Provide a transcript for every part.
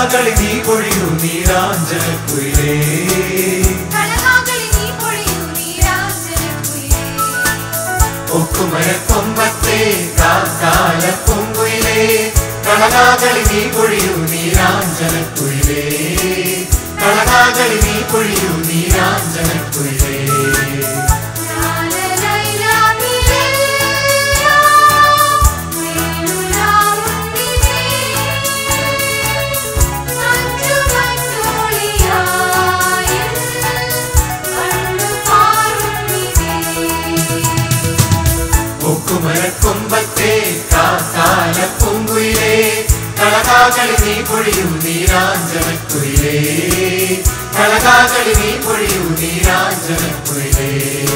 കളകാകളി നീ പൊഴിയൂ നീരാഞ്ജനക്കുയിലേ ഒക്കുമരക്കൊമ്പത്തെ കാക്കാല പൂങ്കുയിലേ കളകാകളി നീ പൊഴിയൂ നീരാഞ്ജനക്കുയിലേ കളകാകളി നീ പൊഴിയൂ നീരാഞ്ജനക്കുയിലേ ഒക്കുമരക്കൊമ്പത്തെ കാക്കാല പൂങ്കുയിലേ കളകാകളി നീ പൊഴിയൂ നീരാഞ്ജനക്കുയിലേ കളകാകളി നീ പൊഴിയൂ നീരാഞ്ജനക്കുയിലേ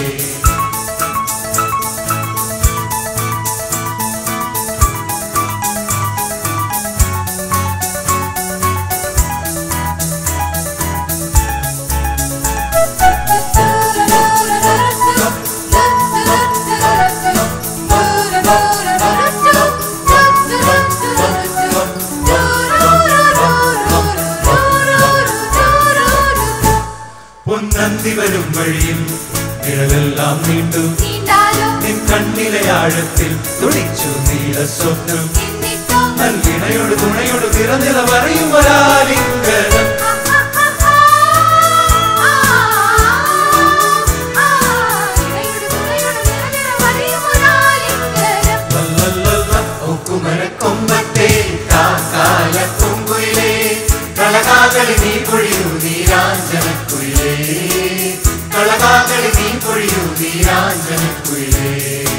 പൊന്നന്തി വരും വഴിയിൽ നിഴലെല്ലാം നീണ്ടു നിൻ കണ്ണിലെ ആഴത്തിൽ തുടിച്ചു നീല സ്വപ്നം നൽകിണയോട് തുണയോട് നിറനില പറയും ഒരാലിംഗനം ഒക്കുമരക്കൊമ്പത്തെ കാക്കാല പൂങ്കുയിലേ കളകാകളി നീ പൊഴിയൂ നീരാഞ്ജനക്കുയിലേ കളകാകളി നീ പൊഴിയൂ നീരാഞ്ജനക്കുയിലേ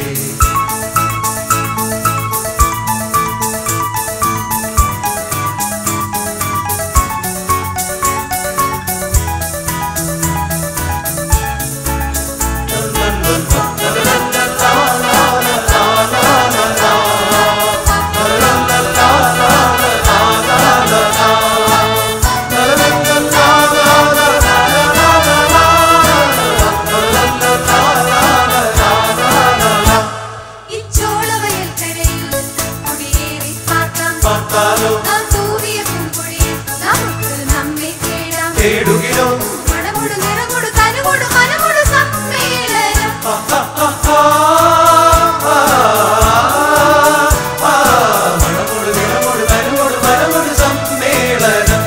കേടുകിലോ മണമോട് നിറമോട് കനുമോട് മനമോട് സമ്മേളനം മണമോട് നിറമോട് കനുമോട് മനമോട് സമ്മേളനം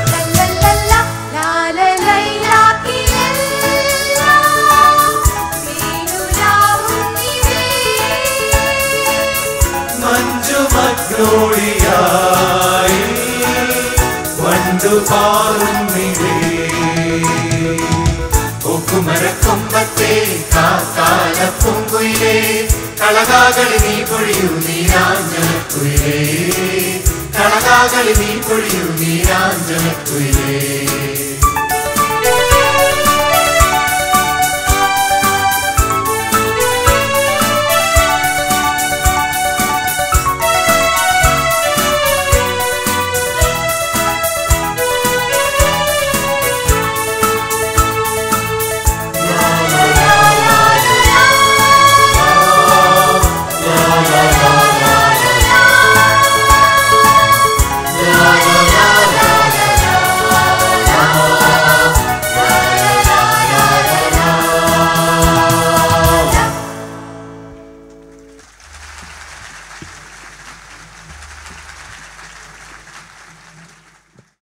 മഞ്ജുമഗ്നോളിയായി വണ്ടു പാറുന്നിവേ ഒക്കുമരക്കൊമ്പത്തെ കാക്കാല പൂങ്കുയിലേ കളകാകളി നീ പൊഴിയൂ നീരാഞ്ജനക്കുയിലേ കളകാകളി നീ പൊഴിയൂ നീരാഞ്ജനക്കുയിലേ